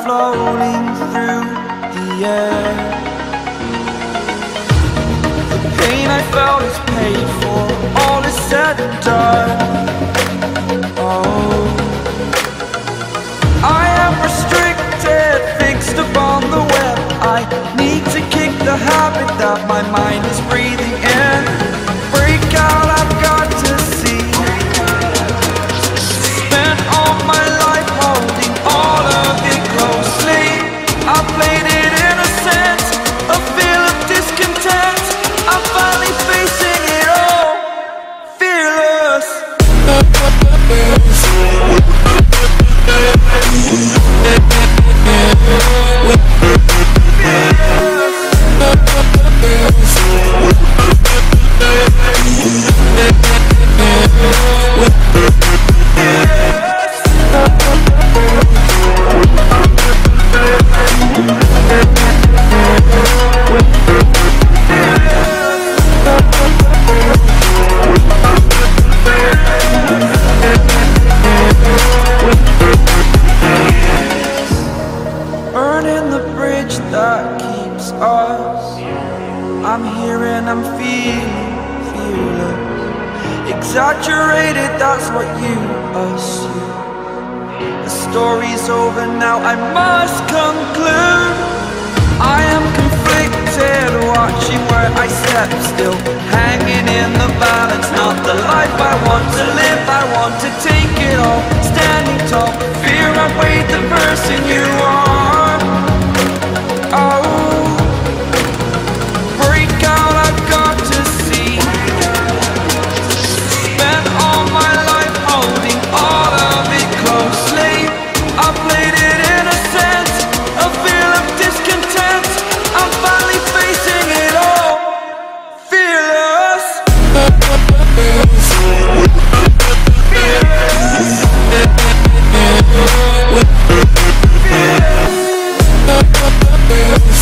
floating through the air. The pain I felt is paid for, all is said and done. Oh, I am restricted, fixed upon the web. I need to kick the habit that my mind is breathing in. Break out, I've got to see. Spent all my life holding all of it closely. I played it innocent, a feel of discontent. I'm finally facing it all, fearless. Burning the bridge that keeps us. I'm here and I'm feeling fearless. Exaggerated, that's what you assume. The story's over now, I must conclude. I am conflicted, watching where I step still, hanging in the balance. Not the life I want to live, I want to take it all. Standing tall, fear outweighed the person you are. Oh, break out, I've got to see. Spent all my life holding all of it closely. I played it innocent, a feel of discontent. I'm finally facing it all, fearless. Fearless.